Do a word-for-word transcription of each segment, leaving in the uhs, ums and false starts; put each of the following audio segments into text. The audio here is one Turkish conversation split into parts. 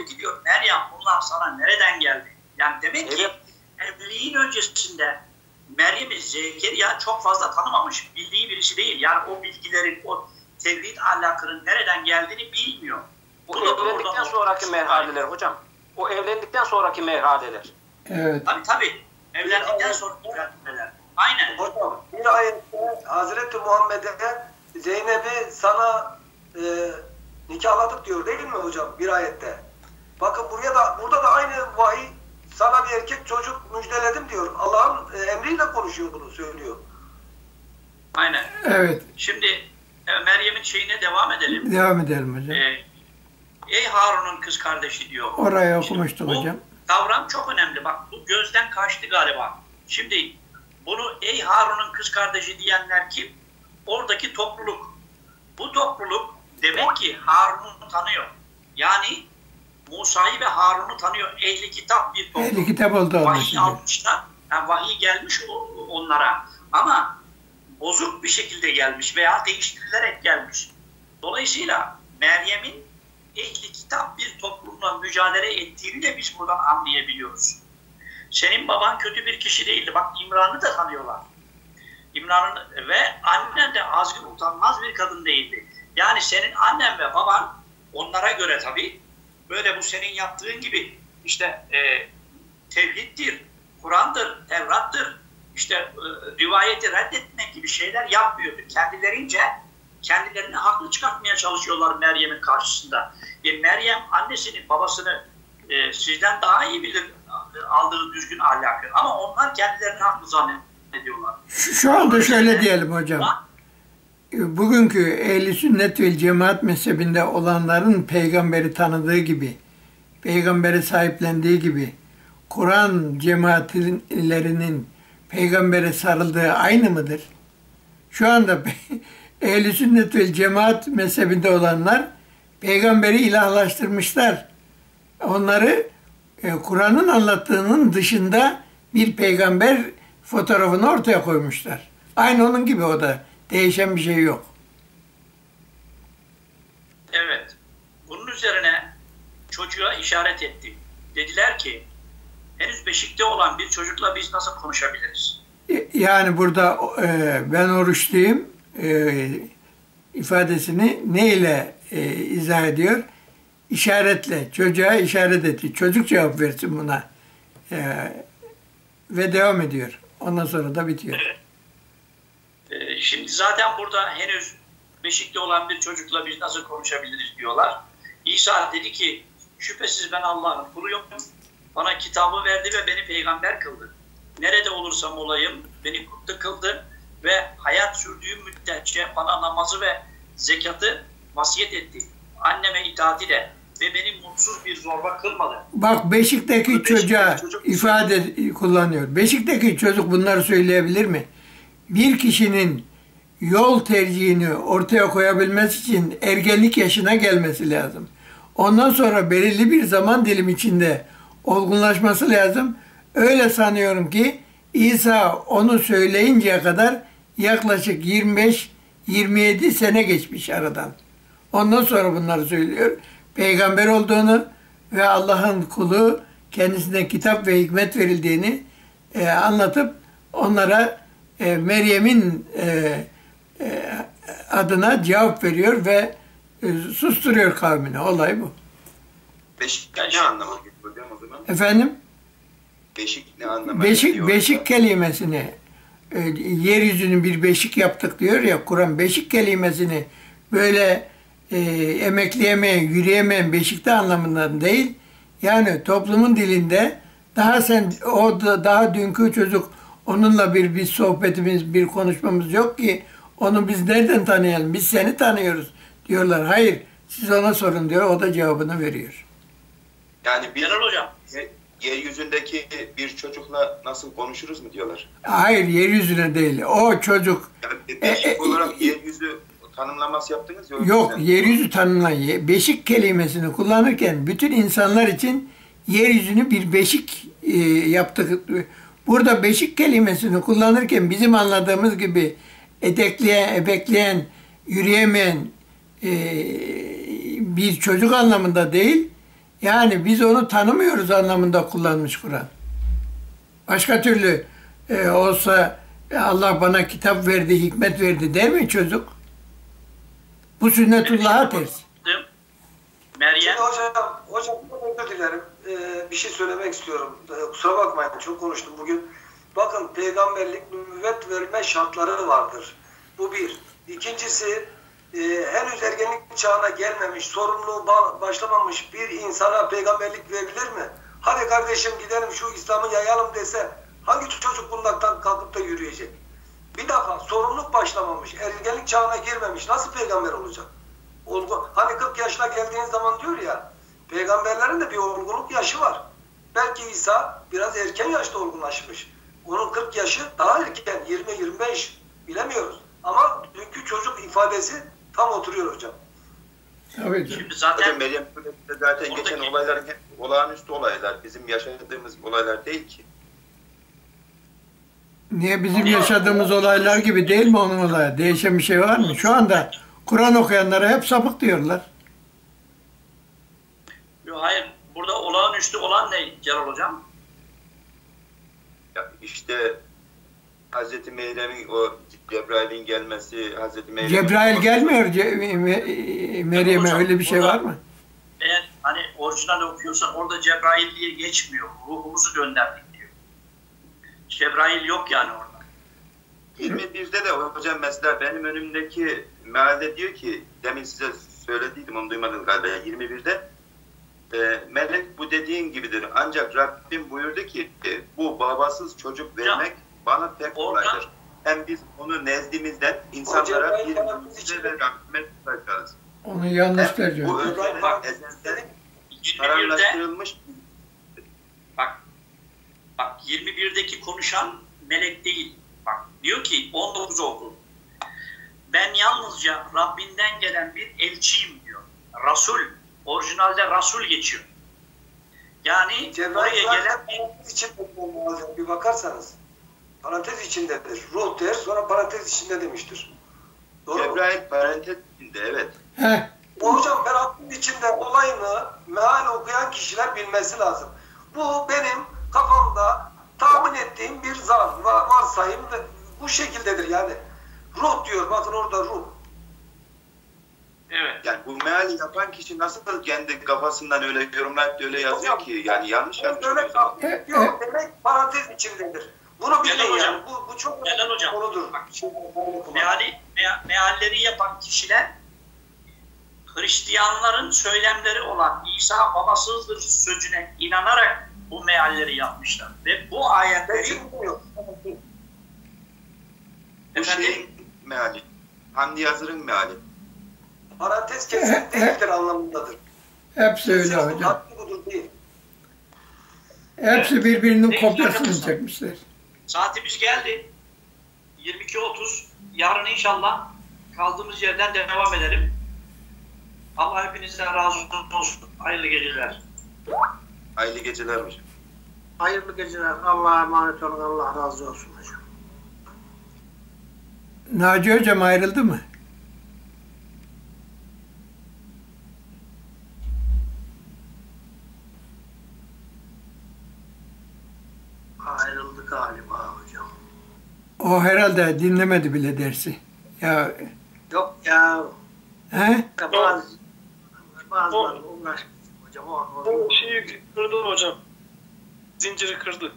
diyor ki diyor Meryem bunlar sana nereden geldi? Yani demek ki evet. evliliğin öncesinde Meryem'i Zekeriya çok fazla tanımamış, bildiği birisi değil. Yani o bilgilerin, o tevhid ahlakının nereden geldiğini bilmiyor. Bu evlendikten sonraki merhaleler hocam. O evlendikten sonraki merhaleler. Evet. Tabii tabii. Evlendikten sonra merhaleler. Aynen. Hocam bir ayette Hazreti Muhammed'e Zeynep'i sana e, nikahladık diyor değil mi hocam bir ayette? Bakın buraya da burada da aynı vahiy sana bir erkek çocuk müjdeledim diyor. Allah'ın e, emriyle konuşuyor bunu söylüyor. Aynen. Evet. Şimdi e, Meryem'in şeyine devam edelim. Devam edelim hocam. Ee, Ey Harun'un kız kardeşi diyor. Oraya okumuştuk bu hocam. Kavram çok önemli. Bak bu gözden kaçtı galiba. Şimdi bunu ey Harun'un kız kardeşi diyenler kim? Oradaki topluluk. Bu topluluk demek ki Harun'u tanıyor. Yani Musa'yı ve Harun'u tanıyor. Ehli kitap bir topluluk. Ehli kitap oldu. Vahiy almışlar. Yani vahiy gelmiş onlara. Ama bozuk bir şekilde gelmiş veya değiştirilerek gelmiş. Dolayısıyla Meryem'in ehli kitap bir toplumla mücadele ettiğini de biz buradan anlayabiliyoruz. Senin baban kötü bir kişi değildi. Bak İmran'ı da tanıyorlar. İmran'ın ve annen de azgın utanmaz bir kadın değildi. Yani senin annen ve baban onlara göre tabii böyle bu senin yaptığın gibi işte e, tevhiddir, Kur'an'dır, Tevrat'tır, işte e, rivayeti reddetmek gibi şeyler yapmıyordu. Kendilerince kendilerini haklı çıkartmaya çalışıyorlar Meryem'in karşısında. E, Meryem annesini, babasını e, sizden daha iyi bilir aldığı düzgün ahlakı. Ama onlar kendilerini haklı zannediyorlar. Şu, şu anda şöyle diyelim hocam. Ha? Bugünkü ehl-i sünnet ve cemaat mezhebinde olanların peygamberi tanıdığı gibi, peygamberi sahiplendiği gibi, Kur'an cemaatlerinin peygambere sarıldığı aynı mıdır? Şu anda ehl-i sünnet ve cemaat mezhebinde olanlar peygamberi ilahlaştırmışlar. Onları e, Kur'an'ın anlattığının dışında bir peygamber fotoğrafını ortaya koymuşlar. Aynı onun gibi o da. Değişen bir şey yok. Evet. Bunun üzerine çocuğa işaret ettim. Dediler ki henüz beşikte olan bir çocukla biz nasıl konuşabiliriz? Yani burada e, ben oruçluyum e, ifadesini neyle e, izah ediyor? İşaretle. Çocuğa işaret etti. Çocuk cevap versin buna. E, ve devam ediyor. Ondan sonra da bitiyor. Evet. E, şimdi zaten burada henüz beşikte olan bir çocukla biz nasıl konuşabiliriz diyorlar. İsa dedi ki şüphesiz ben Allah'ın kuluyum. Bana kitabı verdi ve beni peygamber kıldı. Nerede olursam olayım beni kutlu kıldı ve hayat sürdüğüm müddetçe bana namazı ve zekatı vasiyet etti. Anneme itaatiyle ve beni mutsuz bir zorba kılmadı. Bak Beşik'teki Beşik'teki çocuğa çocuk ifade kullanıyor. Beşik'teki çocuk bunları söyleyebilir mi? Bir kişinin yol tercihini ortaya koyabilmesi için ergenlik yaşına gelmesi lazım. Ondan sonra belirli bir zaman dilimi içinde olgunlaşması lazım. Öyle sanıyorum ki İsa onu söyleyinceye kadar yaklaşık yirmi beş yirmi yedi sene geçmiş aradan. Ondan sonra bunları söylüyor. Peygamber olduğunu ve Allah'ın kulu kendisine kitap ve hikmet verildiğini e, anlatıp onlara e, Meryem'in e, e, adına cevap veriyor ve e, susturuyor kavmini. Olay bu. Beşik ne anlama geliyor o zaman? Efendim? Beşik ne anlama Beşik, geliyor? beşik kelimesini e, yeryüzünü bir beşik yaptık diyor ya Kur'an. Beşik kelimesini böyle e, emekleyemeyen, yürüyemeyen beşikte anlamından değil. Yani toplumun dilinde daha sen o da, daha dünkü çocuk onunla bir bir sohbetimiz, bir konuşmamız yok ki onu biz nereden tanıyalım? Biz seni tanıyoruz diyorlar. Hayır, siz ona sorun diyor. O da cevabını veriyor. Yani bir Celal hocam. Yeryüzündeki bir çocukla nasıl konuşuruz mu diyorlar? Hayır, yeryüzüne değil. O çocuk... Yani beşik e, olarak e, yeryüzü tanımlaması yaptınız ya. Yok, yeryüzü tanımlayı. Beşik kelimesini kullanırken bütün insanlar için yeryüzünü bir beşik e, yaptık. Burada beşik kelimesini kullanırken bizim anladığımız gibi etekleyen, ebekleyen, yürüyemeyen e, bir çocuk anlamında değil. Yani biz onu tanımıyoruz anlamında kullanmış Kur'an. Başka türlü e, olsa e, Allah bana kitap verdi, hikmet verdi der mi çocuk? Bu sünnetullah'a ters. Meryem. Şimdi hocam, hocam özür dilerim. Ee, bir şey söylemek istiyorum. Ee, kusura bakmayın, çok konuştum bugün. Bakın, peygamberlik, nübüvvet verme şartları vardır. Bu bir. İkincisi, e, henüz ergenlik çağına gelmemiş, sorumluluğu ba- başlamamış bir insana peygamberlik verilir mi? Hadi kardeşim gidelim şu İslam'ı yayalım dese, hangi çocuk bunlardan kalkıp da yürüyecek? Bir defa sorumluluk başlamamış, ergenlik çağına girmemiş, nasıl peygamber olacak? Olgu, hani kırk yaşına geldiğin zaman diyor ya, peygamberlerin de bir olgunluk yaşı var. Belki İsa biraz erken yaşta olgunlaşmış. Onun kırk yaşı daha erken, yirmi yirmi beş, bilemiyoruz. Ama dünkü çocuk ifadesi tam oturuyor hocam. Tabii. Şimdi zaten Hocam Meryem Suresi'nde zaten Oradaki- geçen olayların hep olağanüstü olaylar. Bizim yaşadığımız olaylar değil ki. Niye bizim yaşadığımız olaylar gibi değil mi onun olayı? Değişen bir şey var mı? Şu anda Kur'an okuyanlara hep sapık diyorlar. Yok, hayır, burada olağanüstü olan ne Celal Hocam? Ya işte Hazreti Meryem'in o Cebrail'in gelmesi, Hazreti Meryem'in... Cebrail gelmiyor Ce- Me- Meryem'e, Hocam, öyle bir şey burada- var mı? Eğer hani orijinal okuyorsan orada Cebrail diye geçmiyor. Ruhumuzu gönderdik diyor. Cebrail yok yani orada. yirmi birde de hocam mesela benim önümdeki mealde diyor ki, demin size söylediydim onu duymadınız galiba, yirmi birde e, melek bu dediğin gibidir. Ancak Rabbim buyurdu ki e, bu babasız çocuk vermek bana pek orada- kolaydır. Hem biz onu nezdimizden insanlara Cebrail bir bana mucize ve rahmet bırakarız. Onu yanlış Hem tercih bu ediyor. özellik ezelde yirmi birde kararlaştırılmış. bak bak yirmi birdeki konuşan melek değil. Bak diyor ki on dokuz oku. Ben yalnızca Rabbinden gelen bir elçiyim diyor. Rasul. Orijinalde Rasul geçiyor. Yani Cebrail oraya zaten gelen bir parantez içinde lazım. Bir bakarsanız. Parantez içindedir. Ruh der, sonra parantez içinde demiştir. Doğru mu? Cebrail parantez içinde, evet. Heh, O hocam parantez içinde olayını meal okuyan kişiler bilmesi lazım. Bu benim kafamda tahmin ettiğim bir zan, va- varsayım ve bu şekildedir yani. Ruh diyor, bakın orada ruh. evet. Yani bu meali yapan kişi nasıl kendi kafasından öyle yorumlayıp da öyle yazıyor Hocam, ki, yani yanlış Bunu yapmış böyle oluyor. tahmin ediyor demek parantez içindedir. Bunu bilin Neden yani. hocam? Bu, bu çok Neden önemli bir hocam? konudur. Bak, Şimdi ben okumam. Meali, mea- mealleri yapan kişiler Hristiyanların söylemleri olan İsa babasızdır sözüne inanarak bu mealleri yapmışlar. Ve bu Ben ayetleri şimdi bilmiyorum. Bu efendim şeyin meali, Hamdi Yazır'ın meali. Parantez kesin değildir anlamındadır. hepsi öyle Kesin hocam. haklı budur değil. Hepsi Evet. birbirinin Peki, kopyasını arkadaşlar. çekmişler. saatimiz geldi. yirmi iki otuz. Yarın inşallah kaldığımız yerden devam edelim. Allah hepinizden razı olsun. Hayırlı geceler. Hayırlı geceler hocam. Hayırlı geceler. Allah'a emanet olun. Allah razı olsun hocam. Naci hocam ayrıldı mı? Ayrıldı galiba hocam. O herhalde dinlemedi bile dersi. Ya Yok ya. he? Bazı bazıları uğraşmış hocam. O, o, O şeyi kırdı hocam. Zinciri kırdı.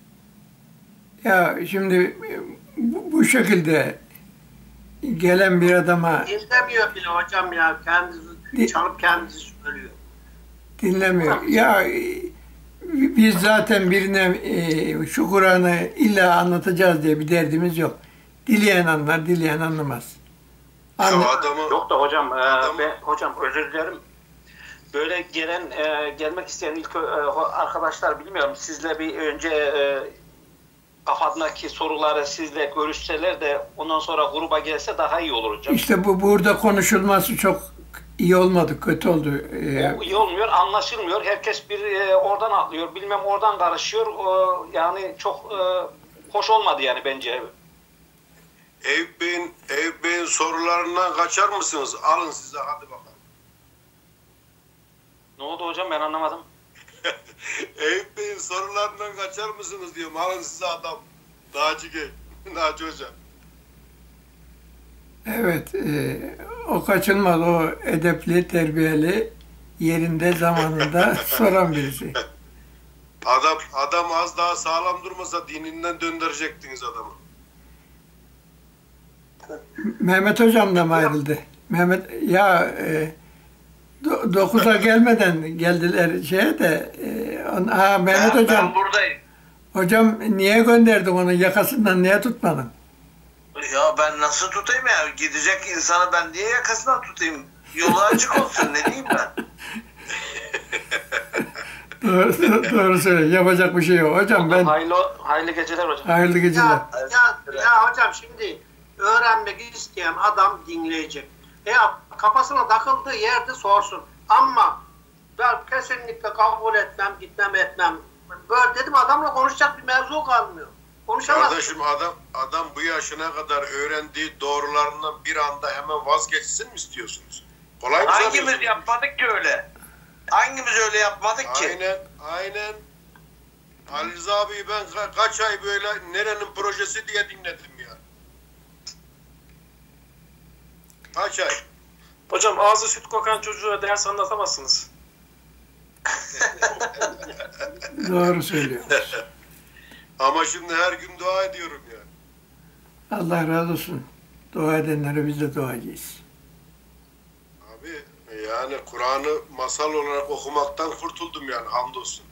Ya şimdi e, bu, bu şekilde gelen bir adama dinlemiyor bile hocam ya. Kendisi çalıp kendisi söylüyor. dinlemiyor. Ya e, biz zaten birine e, şu Kur'an'ı illa anlatacağız diye bir derdimiz yok. Dileyen anlar, dileyen anlamaz. Ya Anla- adamı Yok da hocam, e, Adam- ben, hocam özür dilerim. Böyle gelen, e, gelmek isteyen ilk e, arkadaşlar bilmiyorum. Sizle bir önce e, kafadaki soruları sizle görüşseler de ondan sonra gruba gelse daha iyi olur hocam. İşte bu burada konuşulması çok iyi olmadı, kötü oldu. Ee, O iyi olmuyor, anlaşılmıyor. Herkes bir e, oradan atlıyor, bilmem oradan karışıyor. O, yani çok e, hoş olmadı yani bence. Eyüp Bey'in Eyüp Bey'in sorularından kaçar mısınız? Alın size hadi bakalım. Ne oldu hocam, ben anlamadım. Eyüp Bey'in sorularından kaçar mısınız diyorum. Alın size adam. Naci Gey. Naci Hoca. Evet, e, o kaçınmaz, o edepli, terbiyeli, yerinde, zamanında soran birisi. Adam adam az daha sağlam durmasa dininden döndürecektiniz adamı. Mehmet Hocam da mı ayrıldı? Mehmet, ya e, do, dokuza gelmeden geldiler şeye de, e, on, ha, Mehmet Ben, Hocam, ben buradayım. hocam niye gönderdin onu, yakasından niye tutmadın? Ya ben nasıl tutayım ya? Gidecek insanı ben niye yakasından tutayım? Yolu açık olsun, ne diyeyim ben? Doğru, doğru söylüyor, yapacak bir şey yok. Hocam ben, Hayırlı, hayırlı geceler hocam. hayırlı geceler. Ya, ya, ya hocam şimdi öğrenmek isteyen adam dinleyecek. Veya kafasına takıldığı yerde sorsun. Ama ben kesinlikle kabul etmem, gitmem etmem. Böyle dedim, adamla konuşacak bir mevzu kalmıyor. Konuşamaz. Kardeşim adam adam bu yaşına kadar öğrendiği doğrularından bir anda hemen vazgeçsin mi istiyorsunuz? Kolay mı Hangimiz sanıyorsunuz? yapmadık ki öyle? Hangimiz öyle yapmadık ki? Aynen, aynen. Ali Rıza abiyi ben ka- kaç ay böyle nerenin projesi diye dinledim ya. Kaç ay? Hocam ağzı süt kokan çocuğa ders anlatamazsınız. Doğru söylüyor. Ama şimdi her gün dua ediyorum ya. Allah razı olsun. Dua edenlere biz de duacıyız. Abi yani Kur'an'ı masal olarak okumaktan kurtuldum yani, hamdolsun.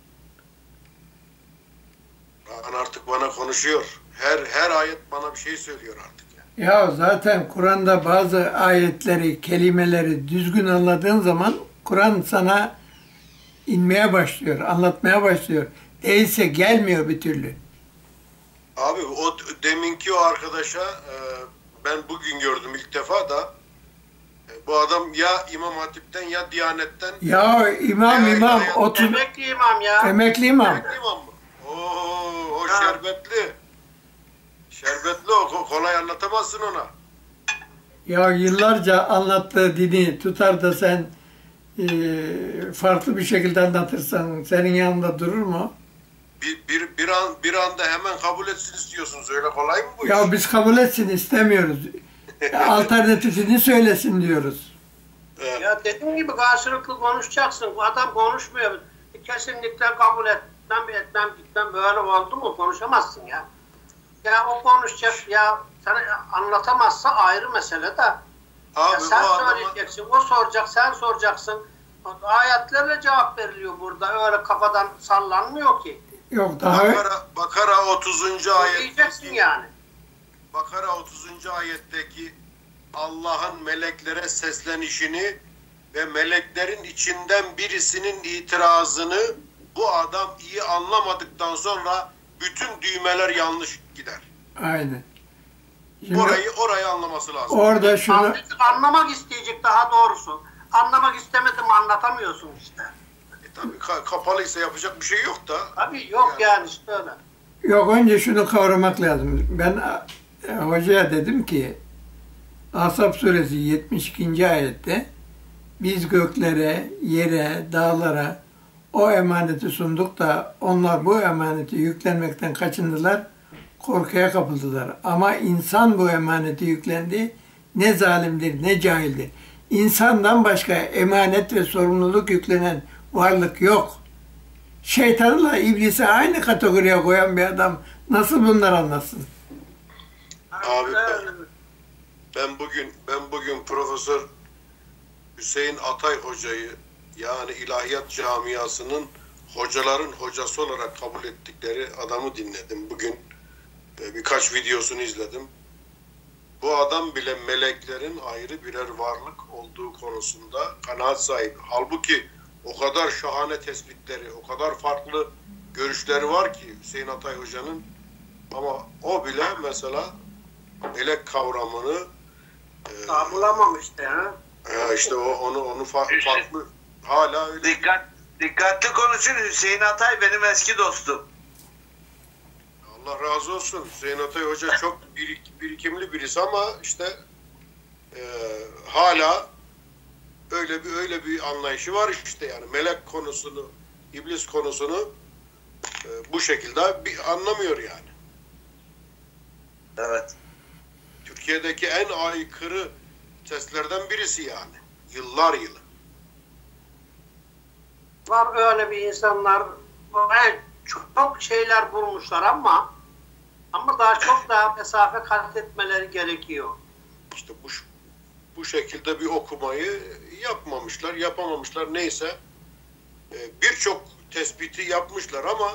Kur'an artık bana konuşuyor. Her her ayet bana bir şey söylüyor artık yani. Ya zaten Kur'an'da bazı ayetleri, kelimeleri düzgün anladığın zaman Kur'an sana inmeye başlıyor, anlatmaya başlıyor. Değilse gelmiyor bir türlü. Abi o deminki o arkadaşa e, ben bugün gördüm ilk defa da, e, bu adam ya İmam Hatip'ten ya Diyanet'ten. Ya imam Ya, imam, ya, ya. otuz, Emekli imam ya. emekli imam. Emekli imam mı? Oo, o Ha. şerbetli. Şerbetli o, ko- kolay anlatamazsın ona. Ya yıllarca anlattığı dini tutar da sen e, farklı bir şekilde anlatırsan senin yanında durur mu? Bir, bir, bir, an, bir anda hemen kabul etsin istiyorsunuz. Öyle kolay mı bu iş? Ya biz kabul etsin istemiyoruz. Alternatifini söylesin diyoruz. Evet. Ya dediğim gibi karşılıklı konuşacaksın. Bu adam konuşmuyor. Kesinlikle kabul etmem, etmem, gitmem. Böyle oldu mu konuşamazsın ya. Ya o konuşacak, ya sana anlatamazsa ayrı mesele de. Abi Ya sen bu adama, söyleyeceksin, o soracak, sen soracaksın. Ayetlerle cevap veriliyor burada. Öyle kafadan sallanmıyor ki. Yok daha Bakara, Bakara otuzuncu Diyeceksin ayetteki, yani. Bakara otuzuncu ayetteki Allah'ın meleklere seslenişini ve meleklerin içinden birisinin itirazını bu adam iyi anlamadıktan sonra bütün düğmeler yanlış gider. aynen. Şimdi Orayı orayı anlaması lazım. orada şunu Anlayacak, anlamak isteyecek daha doğrusu. Anlamak istemedim, anlatamıyorsun işte. E tabii ka- kapalıysa yapacak bir şey yok da. Tabii yok yani işte öyle. yok, önce şunu kavramak lazım. Ben e, hocaya dedim ki Ahzab suresi yetmiş ikinci ayette biz göklere, yere, dağlara o emaneti sunduk da onlar bu emaneti yüklenmekten kaçındılar, korkuya kapıldılar. Ama insan bu emaneti yüklendi, ne zalimdir ne cahildir. İnsandan başka emanet ve sorumluluk yüklenen varlık yok. Şeytanla iblisi aynı kategoriye koyan bir adam nasıl bunları anlatsın? Abi ben, ben bugün ben bugün Profesör Hüseyin Atay hocayı, yani ilahiyat camiasının hocaların hocası olarak kabul ettikleri adamı dinledim. Bugün e, birkaç videosunu izledim. Bu adam bile meleklerin ayrı birer varlık olduğu konusunda kanaat sahibi. Halbuki o kadar şahane tespitleri, o kadar farklı görüşleri var ki Hüseyin Atay hocanın, ama o bile mesela melek kavramını e, Daha bulamamıştı ya. e, işte o onu onu fa- farklı hala öyle. Dikkat, dikkatli konuşun, Hüseyin Atay benim eski dostum. Allah razı olsun. Hüseyin Atay Hoca çok birik, birikimli birisi ama işte e, hala öyle bir öyle bir anlayışı var işte yani. Melek konusunu, iblis konusunu e, bu şekilde bir anlamıyor yani. Evet. Türkiye'deki en aykırı seslerden birisi yani. Yıllar yılı. Var öyle bir insanlar, evet, çok şeyler bulmuşlar ama ama daha çok daha mesafe kat etmeleri gerekiyor. İşte bu bu şekilde bir okumayı yapmamışlar, yapamamışlar neyse. Ee, Birçok tespiti yapmışlar ama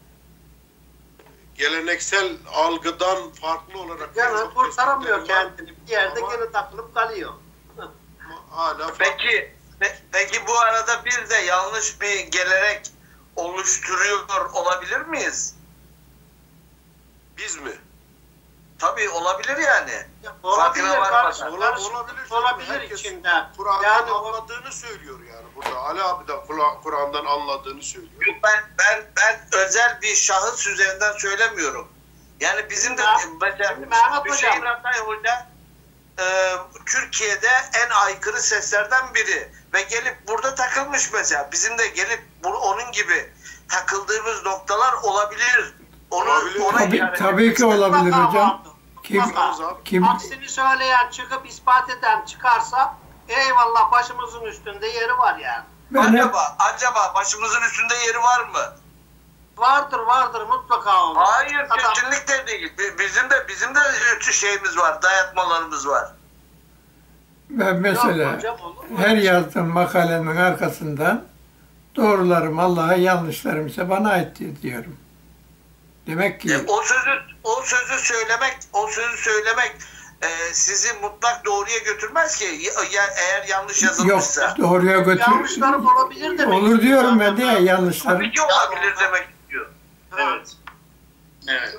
geleneksel algıdan farklı olarak Yani kurtaramıyor tespitleri var. kendini. Bir yerde Ama- gene takılıp kalıyor. Ama hala farklı. Peki, pe- peki bu arada bir de yanlış bir gelenek oluşturuyor olabilir miyiz? Biz mi? Tabii olabilir yani. Olabilir, Farkına karşı- varmadan. Ola- karışıklık olabilir. olabilir Herkes içinde. Kur'an'dan Yani o- anladığını söylüyor yani burada. Ali abi de Kur'an- Kur'an'dan anladığını söylüyor. Yok, Ben ben ben özel bir şahıs üzerinden söylemiyorum. Yani bizim de Ya, mesela şimdi Mehmet Hüseyin Hocam. Atay Hoca e, Türkiye'de en aykırı seslerden biri ve gelip burada takılmış mesela. Bizim de gelip bu, onun gibi takıldığımız noktalar olabilir. Onu Olabilir. ona Tabii, yani- tabii ki olabilir Mutlaka hocam. vardır. Kim, Mutlaka. kim, Aksini söyleyen çıkıp ispat eden çıkarsa eyvallah, başımızın üstünde yeri var yani. ben hep, Acaba acaba başımızın üstünde yeri var mı? Vardır vardır mutlaka olur. Hayır, Adam- kesinlikle değil. Bi- Bizim de bizim de üç şeyimiz var, dayatmalarımız var. ben mesela Yok hocam, olur mu? her yazdığım makalenin arkasından doğrularım Allah'a, yanlışlarım ise bana aittir diyorum. Demek ki E, o sözü o sözü söylemek, o sözü söylemek e, sizi mutlak doğruya götürmez ki ya, ya- eğer yanlış yok, yazılmışsa. doğruya götür. Yanlışlarım olabilir demek. Olur diyorum ben de ya, yanlışlarım. Tabii ki olabilir demek istiyor. Evet. Evet.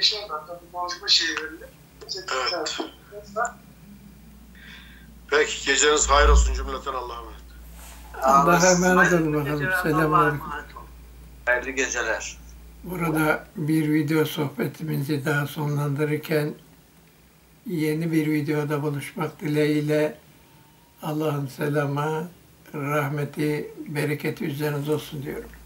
Evet. Peki geceniz hayır olsun cümleten Allah'a emanet. Allah'a emanet olun Hayırlı bakalım. geceler, Allah'a Selamünaleyküm. emanet olun. Hayırlı geceler. Burada bir video sohbetimizi daha sonlandırırken yeni bir videoda buluşmak dileğiyle Allah'ın selamı, rahmeti, bereketi üzerinize olsun diyorum.